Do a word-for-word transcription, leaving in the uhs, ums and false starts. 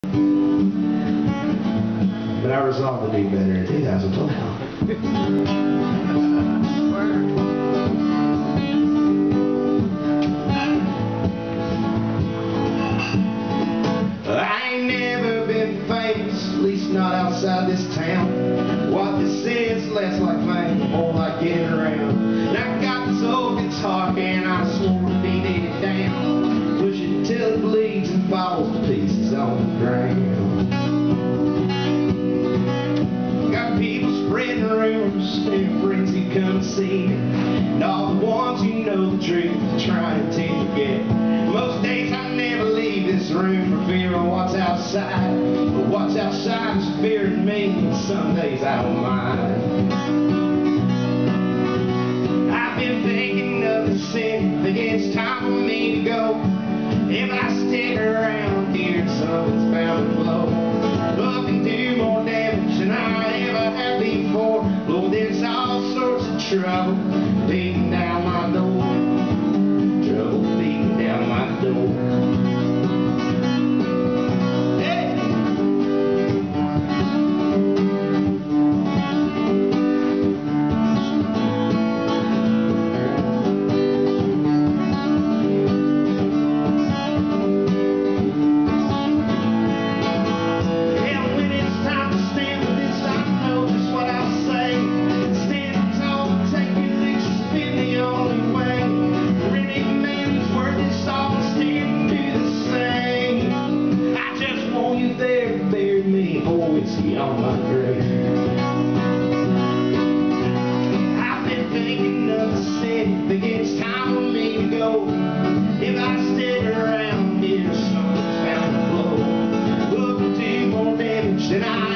But I resolved to do better in two thousand twelve. I ain't never been famous, at least not outside this town. What they say is less like fame, more like getting around. And I got this old guitar and I swore to beat it down, push it till it bleeds and falls to pieces on the ground. Got people spreading rumors and friends who come and see me, and all the ones who know the truth trying to forget. Most days I never leave this room for fear of what's outside, but what's outside is fear of me, and some days I don't mind. I've been thinking of the city, thinking it's time for me to go. If I stick around here, something's bound to blow up and do more damage than I ever have before. Lord, there's all sorts of trouble beating down my door, trouble beating down my door. On my grave, I've been thinking of the city, thinking it's time for me to go. If I stick around here, something's bound to blow up and do more damage than I